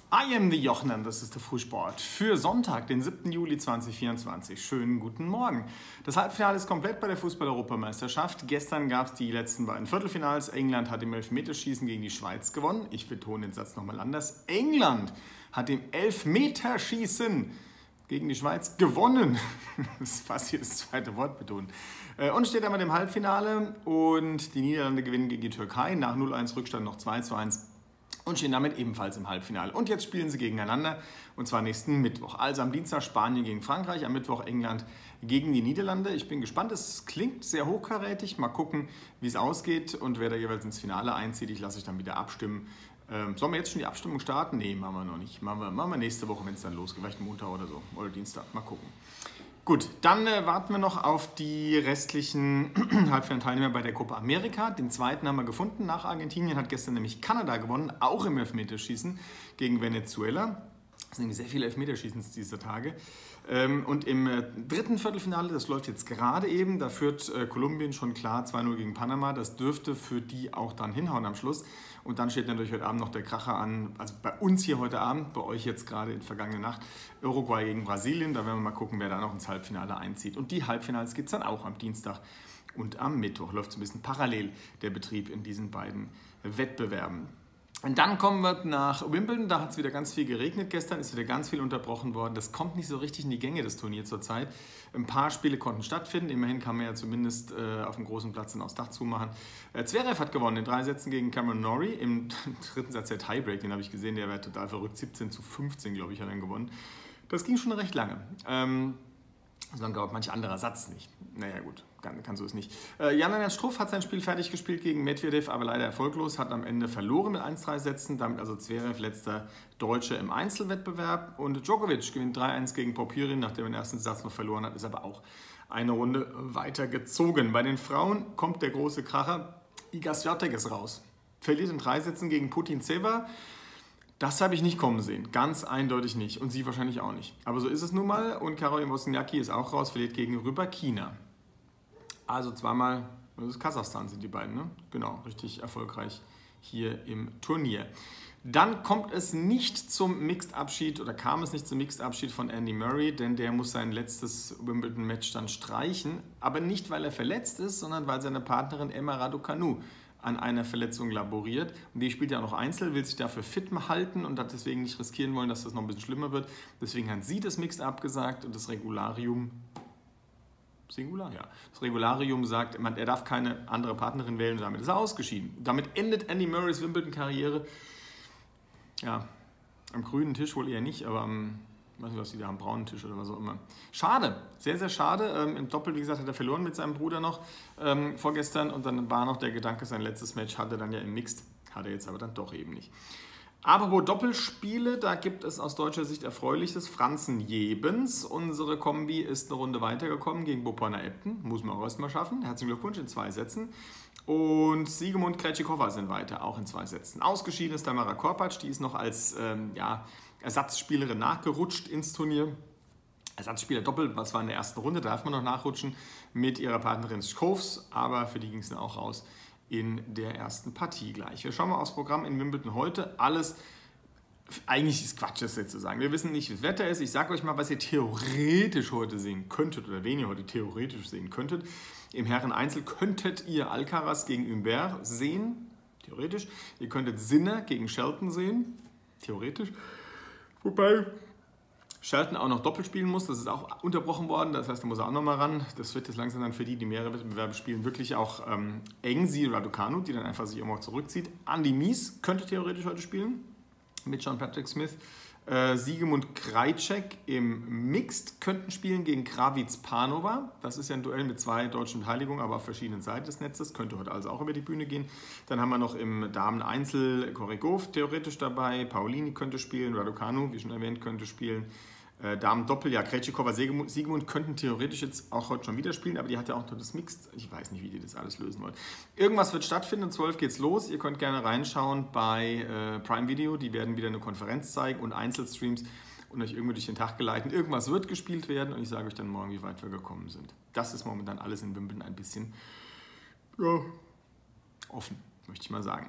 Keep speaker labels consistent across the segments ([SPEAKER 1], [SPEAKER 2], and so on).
[SPEAKER 1] I am the Jochen, das ist der Frühsport für Sonntag, den 7. Juli 2024. Schönen guten Morgen. Das Halbfinale ist komplett bei der Fußball-Europameisterschaft. Gestern gab es die letzten beiden Viertelfinals. England hat im Elfmeterschießen gegen die Schweiz gewonnen. Ich betone den Satz nochmal anders. England hat im Elfmeterschießen gegen die Schweiz gewonnen. Das ist fast hier das zweite Wort betont. Und steht einmal im Halbfinale und die Niederlande gewinnen gegen die Türkei. Nach 0-1 Rückstand noch 2-1. Und stehen damit ebenfalls im Halbfinale. Und jetzt spielen sie gegeneinander, und zwar nächsten Mittwoch. Also am Dienstag Spanien gegen Frankreich, am Mittwoch England gegen die Niederlande. Ich bin gespannt, es klingt sehr hochkarätig. Mal gucken, wie es ausgeht und wer da jeweils ins Finale einzieht. Ich lasse euch dann wieder abstimmen. Sollen wir jetzt schon die Abstimmung starten? Nee, machen wir noch nicht. Machen wir nächste Woche, wenn es dann losgeht. Vielleicht Montag oder so. Oder Dienstag. Mal gucken. Gut, dann warten wir noch auf die restlichen Halbfinalteilnehmer bei der Copa America. Den zweiten haben wir gefunden. Nach Argentinien hat gestern nämlich Kanada gewonnen, auch im Elfmeterschießen gegen Venezuela. Das sind nämlich sehr viele Elfmeterschießen dieser Tage. Und im dritten Viertelfinale, das läuft jetzt gerade eben, da führt Kolumbien schon klar 2-0 gegen Panama. Das dürfte für die auch dann hinhauen am Schluss. Und dann steht natürlich heute Abend noch der Kracher an, also bei uns hier heute Abend, bei euch jetzt gerade in vergangener Nacht, Uruguay gegen Brasilien. Da werden wir mal gucken, wer da noch ins Halbfinale einzieht. Und die Halbfinals gibt es dann auch am Dienstag und am Mittwoch. Läuft so ein bisschen parallel der Betrieb in diesen beiden Wettbewerben. Und dann kommen wir nach Wimbledon, da hat es wieder ganz viel geregnet gestern, ist wieder ganz viel unterbrochen worden. Das kommt nicht so richtig in die Gänge, das Turnier zurzeit. Ein paar Spiele konnten stattfinden, immerhin kann man ja zumindest auf dem großen Platz dann aufs Dach zumachen. Zverev hat gewonnen in 3 Sätzen gegen Cameron Norrie, im dritten Satz der Tiebreak, den habe ich gesehen, der war total verrückt, 17:15 glaube ich hat er gewonnen. Das ging schon recht lange. Also dann glaubt manch anderer Satz nicht. Naja gut, kann so ist nicht. Jan-Lennart Struff hat sein Spiel fertig gespielt gegen Medvedev, aber leider erfolglos, hat am Ende verloren mit 1-3 Sätzen, damit also Zverev letzter Deutscher im Einzelwettbewerb. Und Djokovic gewinnt 3-1 gegen Popyrin, nachdem er den ersten Satz noch verloren hat, ist aber auch eine Runde weitergezogen. Bei den Frauen kommt der große Kracher, Iga Swiatek ist raus. Verliert in 3 Sätzen gegen Putintseva. Das habe ich nicht kommen sehen, ganz eindeutig nicht und sie wahrscheinlich auch nicht. Aber so ist es nun mal und Caroline Wozniacki ist auch raus, verliert gegen Rybakina. Also zweimal, das ist Kasachstan sind die beiden, ne? Genau, richtig erfolgreich hier im Turnier. Dann kommt es nicht zum Mixed-Abschied oder kam es nicht zum Mixed-Abschied von Andy Murray, denn der muss sein letztes Wimbledon-Match dann streichen, aber nicht, weil er verletzt ist, sondern weil seine Partnerin Emma Raducanu an einer Verletzung laboriert. Und die spielt ja noch Einzel, will sich dafür fit halten und hat deswegen nicht riskieren wollen, dass das noch ein bisschen schlimmer wird. Deswegen hat sie das Mixed abgesagt und das Regularium, Singular? Ja. Das Regularium sagt, er darf keine andere Partnerin wählen und damit ist er ausgeschieden. Damit endet Andy Murrays Wimbledon-Karriere. Ja, am grünen Tisch wohl eher nicht, aber am, ich weiß nicht, was die da haben, braunen Tisch oder was auch immer. Schade, sehr, sehr schade. Im Doppel, wie gesagt, hat er verloren mit seinem Bruder noch vorgestern und dann war noch der Gedanke, sein letztes Match hatte er dann ja im Mixed, hat er jetzt aber dann doch eben nicht. Aber wo Doppelspiele, da gibt es aus deutscher Sicht Erfreuliches. Franzen Jebens, unsere Kombi, ist eine Runde weitergekommen gegen Bopana Ebden, muss man auch erstmal schaffen. Herzlichen Glückwunsch in 2 Sätzen. Und Siegemund Krejcikova sind weiter, auch in 2 Sätzen. Ausgeschieden ist Tamara Korpatsch, die ist noch als Ersatzspielerin nachgerutscht ins Turnier. Ersatzspieler doppelt, was war in der ersten Runde, da darf man noch nachrutschen mit ihrer Partnerin Schkovs, aber für die ging es dann auch raus in der ersten Partie gleich. Wir schauen mal aufs Programm in Wimbledon heute. Alles, eigentlich ist Quatsch, das jetzt zu sagen. Wir wissen nicht, wie das Wetter ist. Ich sage euch mal, was ihr theoretisch heute sehen könntet oder wen ihr heute theoretisch sehen könntet. Im Herren-Einzel könntet ihr Alcaraz gegen Humbert sehen, theoretisch. Ihr könntet Sinner gegen Shelton sehen, theoretisch. Wobei Shelton auch noch doppelt spielen muss, das ist auch unterbrochen worden, das heißt, da muss er auch nochmal ran. Das wird jetzt langsam dann für die mehrere Wettbewerbe spielen, wirklich auch eng. Sie Raducanu, die dann einfach sich immer auch zurückzieht. Andy Mies könnte theoretisch heute spielen mit John Patrick Smith. Siegemund Krajcek im Mixed könnten spielen gegen Krawitz Panova. Das ist ja ein Duell mit 2 deutschen Beteiligungen, aber auf verschiedenen Seiten des Netzes. Könnte heute also auch über die Bühne gehen. Dann haben wir noch im Damen-Einzel Korregov theoretisch dabei. Paulini könnte spielen. Raducanu, wie schon erwähnt, könnte spielen. Damen-Doppel, ja, Krejcikova, Siegemund könnten theoretisch jetzt auch heute schon wieder spielen, aber die hat ja auch noch das Mixed. Ich weiß nicht, wie die das alles lösen wollen. Irgendwas wird stattfinden, um 12 geht's los. Ihr könnt gerne reinschauen bei Prime Video. Die werden wieder eine Konferenz zeigen und Einzelstreams und euch irgendwie durch den Tag geleiten. Irgendwas wird gespielt werden und ich sage euch dann morgen, wie weit wir gekommen sind. Das ist momentan alles in Wimbledon ein bisschen offen, möchte ich mal sagen.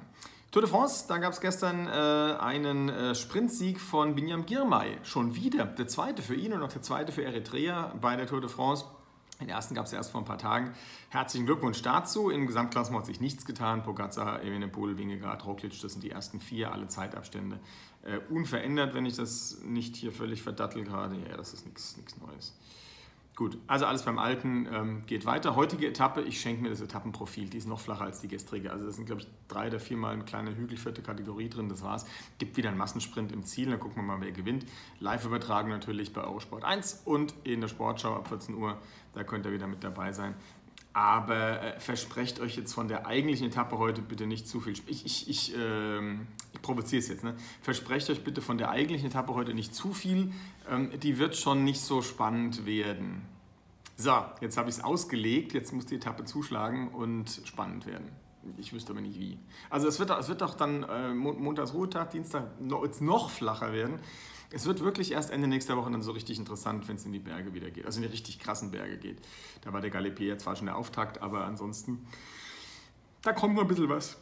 [SPEAKER 1] Tour de France, da gab es gestern einen Sprintsieg von Binyam Girmay. Schon wieder der zweite für ihn und auch der zweite für Eritrea bei der Tour de France. Den ersten gab es erst vor ein paar Tagen. Herzlichen Glückwunsch dazu. Im Gesamtklassement hat sich nichts getan. Pogacar, Evenepoel, Vingegaard, Roglic, das sind die ersten 4, alle Zeitabstände unverändert, wenn ich das nicht hier völlig verdattel gerade. Ja, das ist nichts Neues. Gut, also alles beim Alten, geht weiter. Heutige Etappe, ich schenke mir das Etappenprofil, die ist noch flacher als die gestrige. Also das sind, glaube ich, 3 oder 4 Mal eine kleine Hügel, 4. Kategorie drin, das war's. Gibt wieder einen Massensprint im Ziel, dann gucken wir mal, wer gewinnt. Live übertragen natürlich bei Eurosport 1 und in der Sportschau ab 14 Uhr, da könnt ihr wieder mit dabei sein. Aber versprecht euch jetzt von der eigentlichen Etappe heute bitte nicht zu viel. Ich provoziere es jetzt. Ne? Versprecht euch bitte von der eigentlichen Etappe heute nicht zu viel. Die wird schon nicht so spannend werden. So, jetzt habe ich es ausgelegt. Jetzt muss die Etappe zuschlagen und spannend werden. Ich wüsste aber nicht wie. Also es wird doch dann Montagsruhetag, Dienstag noch flacher werden. Es wird wirklich erst Ende nächster Woche dann so richtig interessant, wenn es in die Berge wieder geht. Also in die richtig krassen Berge geht. Da war der Galibier jetzt zwar schon der Auftakt, aber ansonsten, da kommt noch ein bisschen was.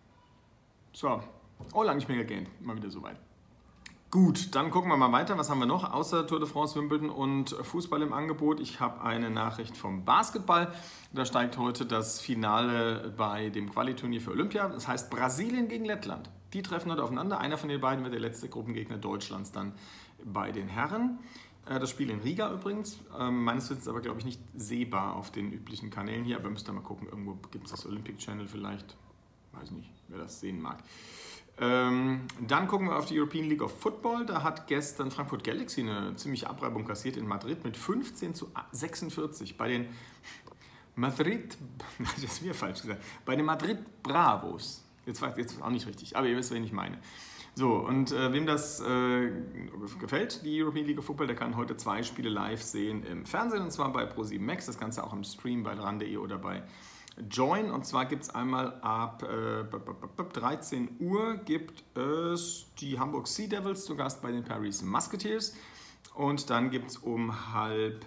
[SPEAKER 1] So, lange nicht mehr gegähnt. Mal wieder soweit. Gut, dann gucken wir mal weiter. Was haben wir noch außer Tour de France, Wimbledon und Fußball im Angebot? Ich habe eine Nachricht vom Basketball. Da steigt heute das Finale bei dem Qualiturnier für Olympia. Das heißt Brasilien gegen Lettland. Die treffen heute aufeinander. Einer von den beiden wird der letzte Gruppengegner Deutschlands dann bei den Herren. Das Spiel in Riga übrigens. Meines Wissens aber, glaube ich, nicht sehbar auf den üblichen Kanälen hier. Aber müsst ihr mal gucken. Irgendwo gibt es das Olympic Channel vielleicht. Weiß nicht, wer das sehen mag. Dann gucken wir auf die European League of Football. Da hat gestern Frankfurt Galaxy eine ziemliche Abreibung kassiert in Madrid mit 15:46 bei den Madrid, das ist mir falsch gesagt, bei den Madrid Bravos. Jetzt auch nicht richtig, aber ihr wisst, wen ich meine. So, und wem das gefällt, die European League of Football, der kann heute 2 Spiele live sehen im Fernsehen, und zwar bei Pro7 Max, das Ganze auch im Stream bei ran.de oder bei Join. Und zwar gibt es einmal ab 13 Uhr gibt es die Hamburg Sea Devils zu Gast bei den Paris Musketeers. Und dann gibt es um halb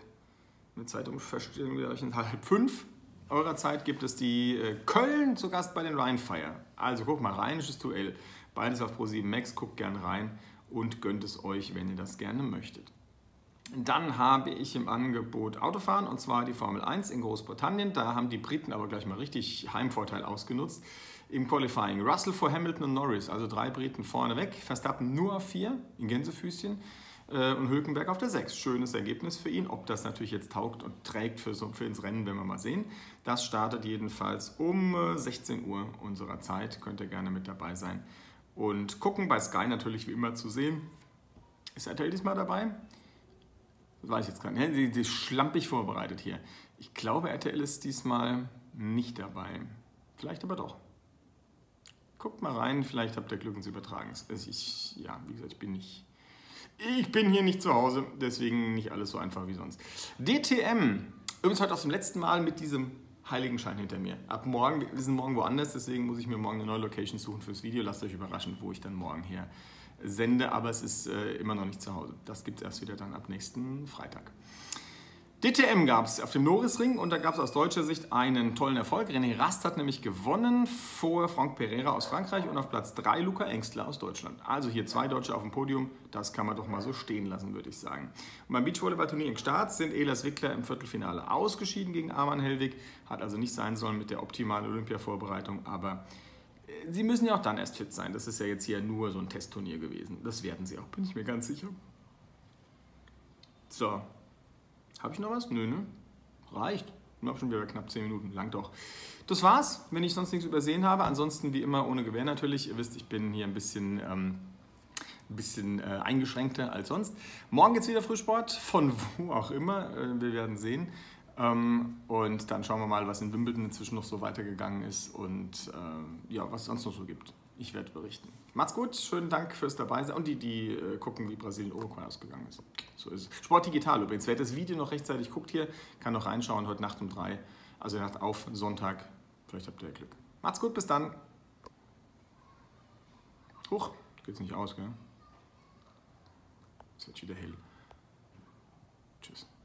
[SPEAKER 1] 5 eurer Zeit gibt es die Köln zu Gast bei den Rheinfire. Also guckt mal, rheinisches Duell. Beides auf Pro7 Max, guckt gern rein und gönnt es euch, wenn ihr das gerne möchtet. Dann habe ich im Angebot Autofahren, und zwar die Formel 1 in Großbritannien. Da haben die Briten aber gleich mal richtig Heimvorteil ausgenutzt. Im Qualifying Russell vor Hamilton und Norris, also 3 Briten vorne weg. Verstappen nur auf 4 in Gänsefüßchen und Hülkenberg auf der 6. Schönes Ergebnis für ihn. Ob das natürlich jetzt taugt und trägt für ins Rennen, werden wir mal sehen. Das startet jedenfalls um 16 Uhr unserer Zeit. Könnt ihr gerne mit dabei sein und gucken. Bei Sky natürlich wie immer zu sehen. Ist RTL diesmal dabei? Das weiß ich jetzt gar nicht. Die ist schlampig vorbereitet hier. Ich glaube, RTL ist diesmal nicht dabei. Vielleicht aber doch. Guckt mal rein, vielleicht habt ihr Glück und sie übertragen es. Wie gesagt, ich bin hier nicht zu Hause, deswegen nicht alles so einfach wie sonst. DTM. Übrigens heute aus dem letzten Mal mit diesem Heiligenschein hinter mir. Ab morgen, wir sind morgen woanders, deswegen muss ich mir morgen eine neue Location suchen fürs Video. Lasst euch überraschen, wo ich dann morgen hier sende, aber es ist immer noch nicht zu Hause. Das gibt es erst wieder dann ab nächsten Freitag. DTM gab es auf dem Norrisring, und da gab es aus deutscher Sicht einen tollen Erfolg. René Rast hat nämlich gewonnen vor Franck Pereira aus Frankreich und auf Platz 3 Luca Engstler aus Deutschland. Also hier 2 Deutsche auf dem Podium, das kann man doch mal so stehen lassen, würde ich sagen. Und beim Beachvolleyball-Turnier in Gstaad sind Elas Wickler im Viertelfinale ausgeschieden gegen Arman Helwig. Hat also nicht sein sollen mit der optimalen Olympia-Vorbereitung, aber sie müssen ja auch dann erst fit sein. Das ist ja jetzt hier nur so ein Testturnier gewesen. Das werden sie auch, bin ich mir ganz sicher. So. Habe ich noch was? Nö, ne? Reicht. Noch schon wieder knapp 10 Minuten. Lang doch. Das war's, wenn ich sonst nichts übersehen habe. Ansonsten wie immer ohne Gewehr natürlich. Ihr wisst, ich bin hier ein bisschen eingeschränkter als sonst. Morgen geht's wieder Frühsport, von wo auch immer. Wir werden sehen. Und dann schauen wir mal, was in Wimbledon inzwischen noch so weitergegangen ist und was es sonst noch so gibt. Ich werde berichten. Macht's gut, schönen Dank fürs Dabeisein und die gucken, wie Brasilien Uruguay ausgegangen ist. So ist es. Sport Digital übrigens. Wer das Video noch rechtzeitig guckt hier, kann noch reinschauen heute Nacht um 3. Also Nacht auf Sonntag. Vielleicht habt ihr Glück. Macht's gut, bis dann. Huch, geht's nicht aus, gell? Ist jetzt wieder hell. Tschüss.